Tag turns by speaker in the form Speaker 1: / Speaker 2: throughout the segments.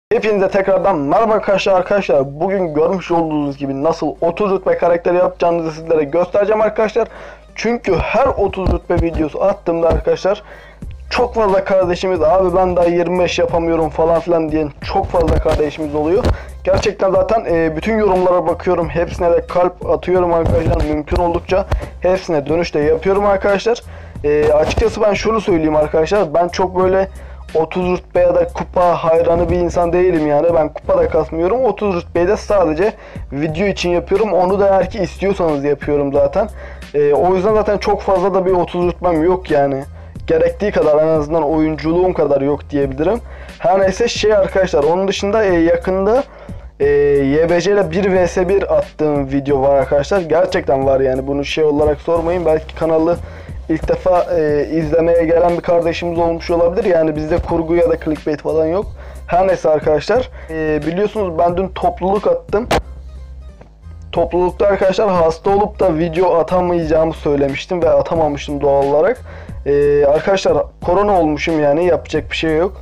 Speaker 1: Hepinize tekrardan merhaba arkadaşlar. Bugün görmüş olduğunuz gibi nasıl 30 rütbe karakteri yapacağınızı sizlere göstereceğim arkadaşlar. Çünkü her 30 rütbe videosu attığımda arkadaşlar çok fazla kardeşimiz abi ben daha 25 yapamıyorum falan filan diyen çok fazla kardeşimiz oluyor. Gerçekten zaten bütün yorumlara bakıyorum. Hepsine de kalp atıyorum arkadaşlar. Mümkün oldukça hepsine dönüş de yapıyorum arkadaşlar. Açıkçası ben şunu söyleyeyim arkadaşlar. Ben çok böyle 30 rütbe ya da kupa hayranı bir insan değilim yani. Ben kupa da kasmıyorum. 30 rütbeyi de sadece video için yapıyorum. Onu da eğer ki istiyorsanız yapıyorum zaten. O yüzden zaten çok fazla da bir 30 rütbem yok yani. Gerektiği kadar, en azından oyunculuğum kadar yok diyebilirim. Her neyse arkadaşlar, onun dışında yakında YBC ile 1 vs 1 attığım video var arkadaşlar. Gerçekten var yani, bunu olarak sormayın. Belki kanalı İlk defa izlemeye gelen bir kardeşimiz olmuş olabilir. Yani bizde kurgu ya da clickbait falan yok. Her neyse arkadaşlar. Biliyorsunuz ben dün topluluk attım. Toplulukta arkadaşlar hasta olup da video atamayacağımı söylemiştim ve atamamıştım doğal olarak. Arkadaşlar korona olmuşum yani, yapacak bir şey yok.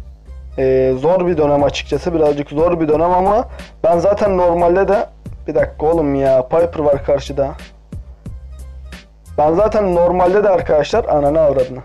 Speaker 1: Zor bir dönem açıkçası, birazcık zor bir dönem ama ben zaten normalde de... Bir dakika oğlum ya, Piper var karşıda. Ben zaten normalde de arkadaşlar ananı avradını.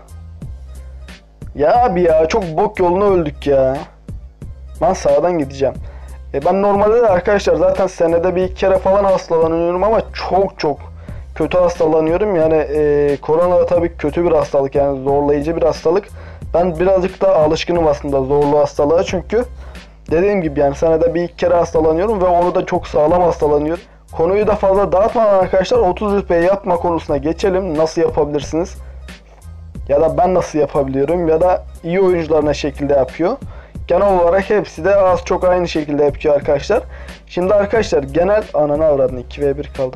Speaker 1: Ya abi ya, çok bok yoluna öldük ya. Ben sağdan gideceğim. Ben normalde de arkadaşlar zaten senede bir iki kere falan hastalanıyorum ama çok kötü hastalanıyorum. Yani korona tabii kötü bir hastalık, yani zorlayıcı bir hastalık. Ben birazcık da alışkınım aslında zorlu hastalığa, çünkü dediğim gibi yani senede bir iki kere hastalanıyorum ve onu da çok sağlam hastalanıyorum. Konuyu da fazla dağıtmadan arkadaşlar 30 rütbe yapma konusuna geçelim. Nasıl yapabilirsiniz? Ya da ben nasıl yapabiliyorum? Ya da iyi oyuncular ne şekilde yapıyor? Genel olarak hepsi de az çok aynı şekilde yapıyor arkadaşlar. Şimdi arkadaşlar genel... Ananı avradını, 2v1 kaldım.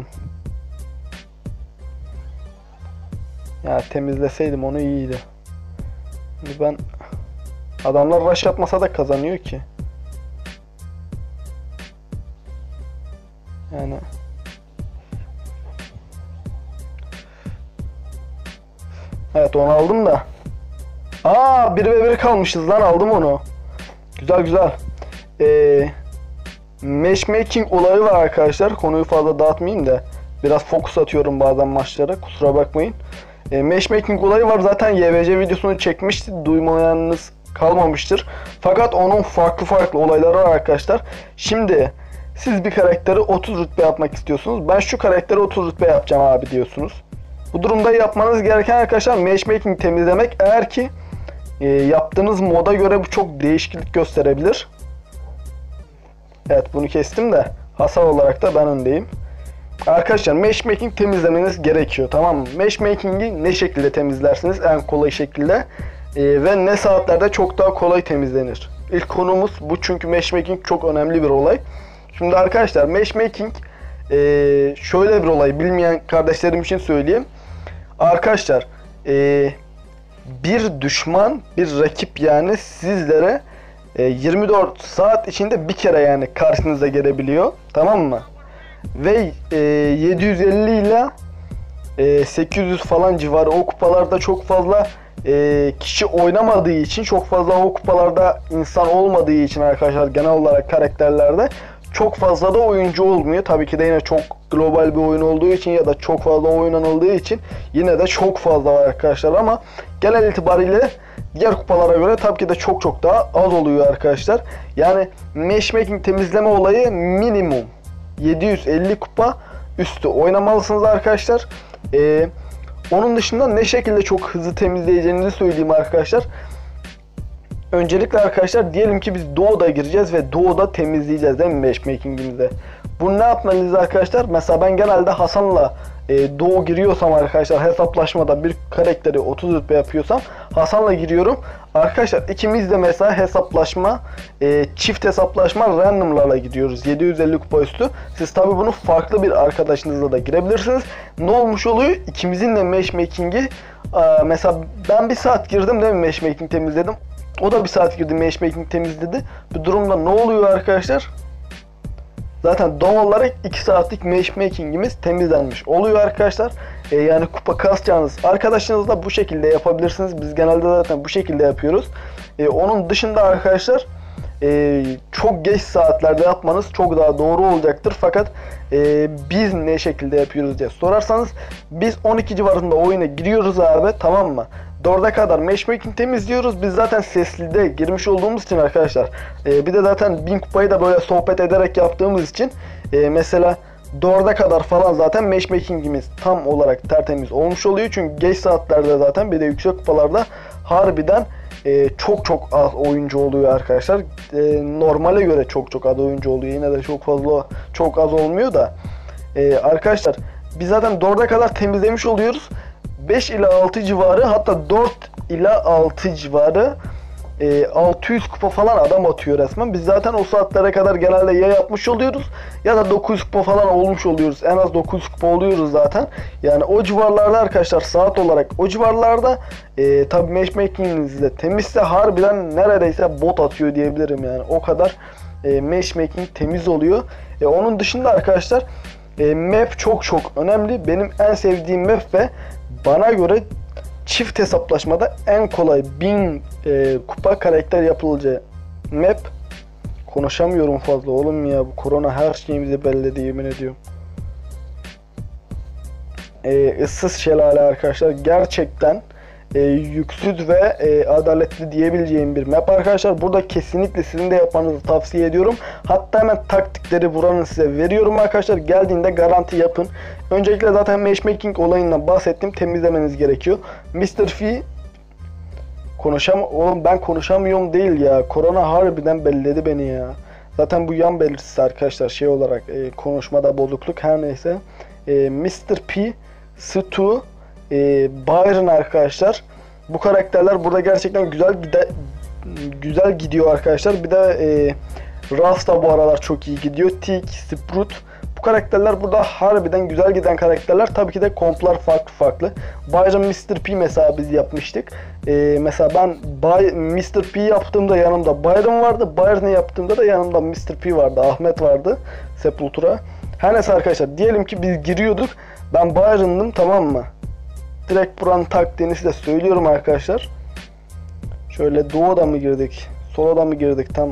Speaker 1: Ya temizleseydim onu iyiydi. Şimdi ben... Adamlar rush atmasa da kazanıyor ki. Yani... Evet, onu aldım da. 1v1 kalmışız lan, aldım onu. Güzel. Matchmaking olayı var arkadaşlar. Konuyu fazla dağıtmayayım da. Biraz fokus atıyorum bazen maçlara, kusura bakmayın. Matchmaking olayı var, zaten YBC videosunu çekmişti. Duymayanınız kalmamıştır. Fakat onun farklı olayları var arkadaşlar. Şimdi siz bir karakteri 30 rütbe yapmak istiyorsunuz. Ben şu karakteri 30 rütbe yapacağım abi diyorsunuz. Bu durumda yapmanız gereken arkadaşlar matchmaking temizlemek. Eğer ki yaptığınız moda göre bu çok değişiklik gösterebilir. Evet, bunu kestim de hasar olarak da ben öndeyim. Arkadaşlar matchmaking temizlemeniz gerekiyor, tamam mı? Matchmaking'i ne şekilde temizlersiniz? En kolay şekilde ve ne saatlerde çok daha kolay temizlenir? İlk konumuz bu, çünkü matchmaking çok önemli bir olay. Şimdi arkadaşlar matchmaking şöyle bir olay, bilmeyen kardeşlerim için söyleyeyim. Arkadaşlar bir düşman, bir rakip yani sizlere 24 saat içinde bir kere yani karşınıza gelebiliyor, tamam mı? Ve 750 ile 800 falan civarı o kupalarda çok fazla kişi oynamadığı için, çok fazla o kupalarda insan olmadığı için arkadaşlar, genel olarak karakterlerde çok fazla da oyuncu olmuyor. Tabii ki de yine çok global bir oyun olduğu için ya da çok fazla oynanıldığı için yine de çok fazla var arkadaşlar, ama genel itibariyle diğer kupalara göre tabii ki de çok daha az oluyor arkadaşlar. Yani matchmaking temizleme olayı minimum 750 kupa üstü oynamalısınız arkadaşlar. Onun dışında ne şekilde çok hızlı temizleyeceğinizi söyleyeyim arkadaşlar. Öncelikle arkadaşlar diyelim ki biz Doğu'da gireceğiz ve Doğu'da temizleyeceğiz değil mi matchmaking'imizde? Bunu ne yapmalıyız arkadaşlar? Mesela ben genelde Hasan'la Doğu giriyorsam arkadaşlar, hesaplaşmada bir karakteri 30 rütbe yapıyorsam Hasan'la giriyorum. Arkadaşlar ikimiz de mesela hesaplaşma, çift hesaplaşma randomlarla gidiyoruz. 750 kupa üstü. Siz tabi bunu farklı bir arkadaşınızla da girebilirsiniz. Ne olmuş oluyor? İkimizin de matchmaking'i, mesela ben bir saat girdim değil mi, matchmaking temizledim. O da bir saat girdi, matchmaking temizledi. Bu durumda ne oluyor arkadaşlar? Zaten doğal olarak 2 saatlik matchmaking'imiz temizlenmiş oluyor arkadaşlar. Yani kupa kasacağınız arkadaşınızla bu şekilde yapabilirsiniz. Biz genelde zaten bu şekilde yapıyoruz. Onun dışında arkadaşlar çok geç saatlerde yapmanız çok daha doğru olacaktır. Fakat biz ne şekilde yapıyoruz diye sorarsanız, biz 12 civarında oyuna giriyoruz abi, tamam mı? 4'e kadar matchmaking temizliyoruz. Biz zaten seslide girmiş olduğumuz için arkadaşlar, bir de zaten 1000 kupayı da böyle sohbet ederek yaptığımız için mesela 4'e kadar falan zaten matchmakingimiz tam olarak tertemiz olmuş oluyor. Çünkü geç saatlerde zaten, bir de yüksek kupalarda harbiden çok az oyuncu oluyor arkadaşlar. Normale göre çok az oyuncu oluyor. Yine de çok az olmuyor da. Arkadaşlar biz zaten 4'e kadar temizlemiş oluyoruz. 5 ila 6 civarı, hatta 4 ila 6 civarı 600 kupa falan adam atıyor resmen. Biz zaten o saatlere kadar genelde ya yapmış oluyoruz ya da 900 kupa falan olmuş oluyoruz. En az 900 kupa oluyoruz zaten. Yani o civarlarda arkadaşlar, saat olarak o civarlarda. Tabi matchmaking'iniz de temizse harbiden neredeyse bot atıyor diyebilirim yani. O kadar matchmaking temiz oluyor. Onun dışında arkadaşlar map çok önemli. Benim en sevdiğim map ve bana göre çift hesaplaşmada en kolay 1000 kupa karakter yapılacağı map. Konuşamıyorum fazla oğlum ya, bu korona her şeyimizi belledi, yemin ediyorum. Issız Şelale arkadaşlar, gerçekten yüksüz ve adaletli diyebileceğim bir map arkadaşlar. Burada kesinlikle sizin de yapmanızı tavsiye ediyorum. Hatta hemen taktikleri buranın size veriyorum arkadaşlar. Geldiğinde garanti yapın. Öncelikle zaten matchmaking olayından bahsettim. Temizlemeniz gerekiyor. Mr. F oğlum ben konuşamıyorum değil ya. Korona harbiden belledi beni ya. Zaten bu yan belirtisi arkadaşlar, şey olarak konuşmada bozukluk, her neyse. Mr. P, Stu, Byron arkadaşlar. Bu karakterler burada gerçekten güzel gidiyor arkadaşlar. Bir de Ras da bu aralar çok iyi gidiyor. Tick, Sprout. Bu karakterler burada harbiden güzel giden karakterler. Tabii ki de komplar farklı. Byron, Mr. P mesela biz yapmıştık. Mesela ben Mr. P yaptığımda yanımda Byron vardı. Byron'ı yaptığımda da yanımda Mr. P vardı. Ahmet vardı. Sepultura. Her neyse arkadaşlar, diyelim ki biz giriyorduk. Ben Byron'dım, tamam mı? Direkt buranın taktiğini size söylüyorum arkadaşlar. Şöyle Doğu'da mı girdik? Solo'da mı girdik? Tam.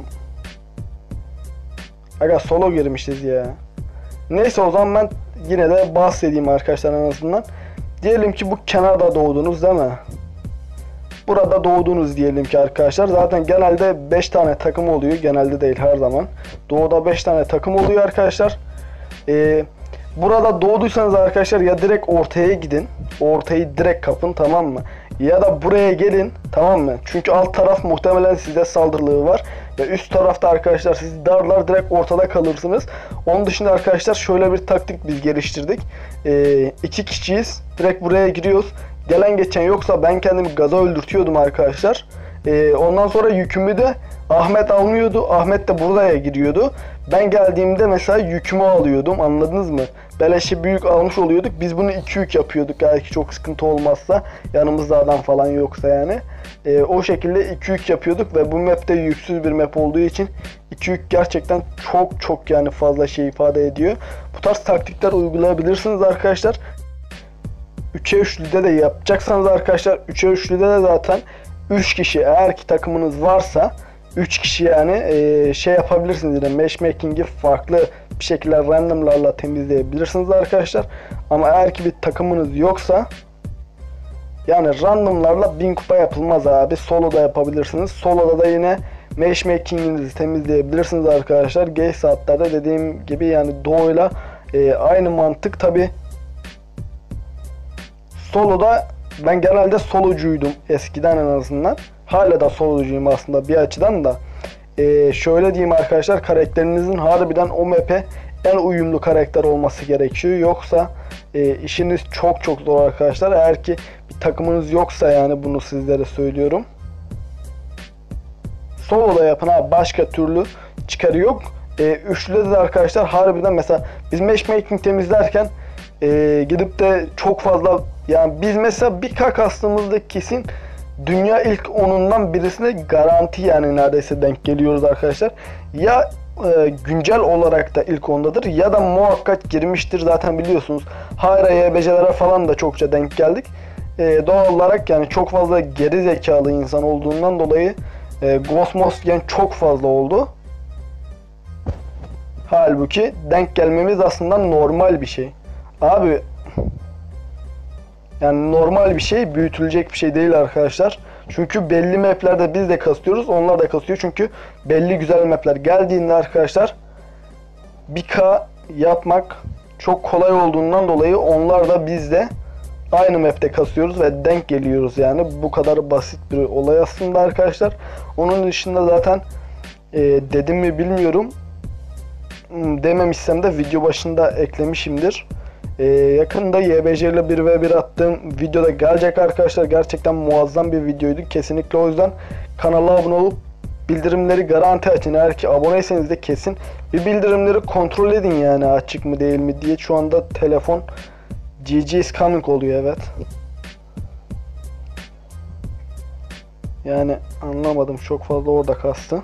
Speaker 1: Aga solo girmişiz ya. Neyse, o zaman ben yine de bahsedeyim arkadaşlar en azından. Diyelim ki bu kenarda doğdunuz değil mi? Burada doğdunuz diyelim ki arkadaşlar. Zaten genelde 5 tane takım oluyor. Genelde değil, her zaman. Doğuda 5 tane takım oluyor arkadaşlar. Burada doğduysanız arkadaşlar, ya direkt ortaya gidin. Ortayı direkt kapın, tamam mı? Ya da buraya gelin, tamam mı? Çünkü alt taraf muhtemelen size saldırılığı var. Ve üst tarafta arkadaşlar sizi darlar, direkt ortada kalırsınız. Onun dışında arkadaşlar şöyle bir taktik biz geliştirdik. 2 kişiyiz. Direkt buraya giriyoruz. Gelen geçen yoksa ben kendimi gaza öldürtüyordum arkadaşlar. Ondan sonra yükümü de Ahmet almıyordu. Ahmet de buraya giriyordu. Ben geldiğimde mesela yükümü alıyordum. Anladınız mı? Beleşi büyük almış oluyorduk. Biz bunu 2 yük yapıyorduk. Belki çok sıkıntı olmazsa. Yanımızda adam falan yoksa yani. O şekilde 2 yük yapıyorduk ve bu map'te yüksüz bir map olduğu için 2 yük gerçekten çok yani fazla şey ifade ediyor. Bu tarz taktikler uygulayabilirsiniz arkadaşlar. 3'e 3'lüde de yapacaksanız arkadaşlar, 3'e 3'lüde de zaten 3 kişi, eğer ki takımınız varsa 3 kişi yani şey yapabilirsiniz, yine matchmaking'i farklı bir şekilde randomlarla temizleyebilirsiniz arkadaşlar. Ama eğer ki bir takımınız yoksa yani randomlarla 1000 kupa yapılmaz abi. Solo'da yapabilirsiniz. Solo'da da yine matchmaking'inizi temizleyebilirsiniz arkadaşlar. Geç saatlerde dediğim gibi yani Doğu'yla aynı mantık. Tabi Solo'da ben genelde solocuydum eskiden en azından. Hala da solocuyum aslında bir açıdan da. Şöyle diyeyim arkadaşlar, karakterinizin harbiden o map'e en uyumlu karakter olması gerekiyor. Yoksa işiniz çok zor arkadaşlar. Eğer ki bir takımınız yoksa yani, bunu sizlere söylüyorum. Solo'da yapın abi, başka türlü çıkarı yok. Üçlüde de arkadaşlar harbiden mesela biz matchmaking temizlerken gidip de çok fazla, yani biz mesela bir kastığımızda kesin dünya ilk 10'undan birisine garanti yani neredeyse denk geliyoruz arkadaşlar. Ya güncel olarak da ilk 10'dadır ya da muhakkak girmiştir, zaten biliyorsunuz. Hayra YBC'lere falan da çokça denk geldik. Doğal olarak yani çok fazla geri zekalı insan olduğundan dolayı Ghost Most yiyen çok fazla oldu. Halbuki denk gelmemiz aslında normal bir şey. Abi yani normal bir şey, büyütülecek bir şey değil arkadaşlar. Çünkü belli maplerde biz de kasıyoruz, onlar da kasıyor. Çünkü belli güzel mapler geldiğinde arkadaşlar 1K yapmak çok kolay olduğundan dolayı onlar da biz de aynı map'te kasıyoruz ve denk geliyoruz yani. Bu kadar basit bir olay aslında arkadaşlar. Onun dışında zaten dedim mi bilmiyorum. Dememişsem de video başında eklemişimdir. Yakında YBC ile 1v1 attığım videoda gelecek arkadaşlar. Gerçekten muazzam bir videoydu. Kesinlikle o yüzden kanala abone olup bildirimleri garanti açın. Eğer ki aboneyseniz de kesin bir bildirimleri kontrol edin yani açık mı değil mi diye. Şu anda telefon GG is coming oluyor, evet. Yani anlamadım, çok fazla orada kastı.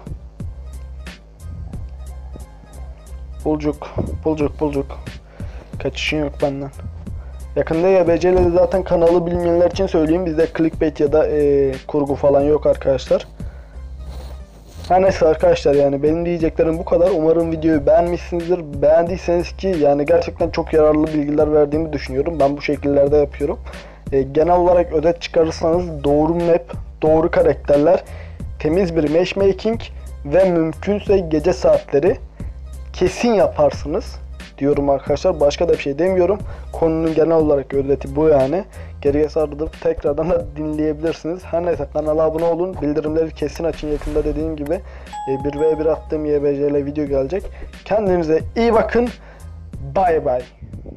Speaker 1: Bulcuk. Kaçışın yok benden. Yakında YBC ile zaten kanalı bilmeyenler için söyleyeyim. Bizde clickbait ya da kurgu falan yok arkadaşlar. Her neyse arkadaşlar, yani benim diyeceklerim bu kadar. Umarım videoyu beğenmişsinizdir. Beğendiyseniz, ki yani gerçekten çok yararlı bilgiler verdiğimi düşünüyorum. Ben bu şekillerde yapıyorum. Genel olarak özet çıkarırsanız doğru map, doğru karakterler, temiz bir matchmaking ve mümkünse gece saatleri kesin yaparsınız diyorum arkadaşlar. Başka da bir şey demiyorum. Konunun genel olarak özeti bu yani. Geriye sarılıp tekrardan da dinleyebilirsiniz. Her neyse, kanala abone olun. Bildirimleri kesin açın. Yakında dediğim gibi 1v1 attığım YBC ile video gelecek. Kendinize iyi bakın. Bye bye.